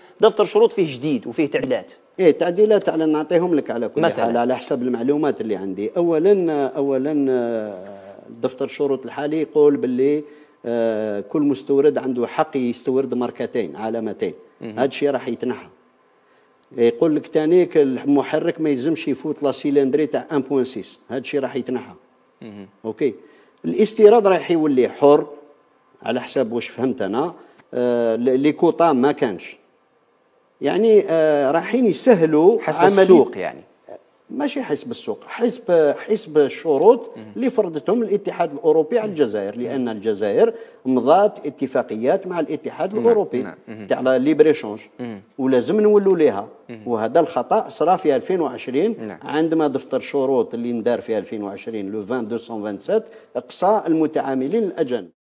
دفتر شروط فيه جديد وفيه تعديلات. ايه تعديلات على نعطيهم لك على كل مثلاً. حال على حسب المعلومات اللي عندي. اولا دفتر الشروط الحالي يقول باللي كل مستورد عنده حق يستورد ماركتين علامتين. هذا الشيء راح يتنحى. يقول لك ثاني المحرك ما يلزمش يفوت لا سيلندري تاع 1.6. هذا الشيء راح يتنحى. اوكي. الاستيراد راح يولي حر على حسب واش فهمت انا. لي كوطا ما كانش يعني رايحين يسهلوا حسب السوق يعني. ماشي حسب السوق، حسب الشروط اللي فرضتهم الاتحاد الاوروبي على الجزائر، لان الجزائر مضات اتفاقيات مع الاتحاد الاوروبي تاع ليبريشونج ولازم نولوا ليها. وهذا الخطا صرا في 2020 عندما دفتر الشروط اللي ندار في 2020 لو 2227 اقصى المتعاملين الاجانب.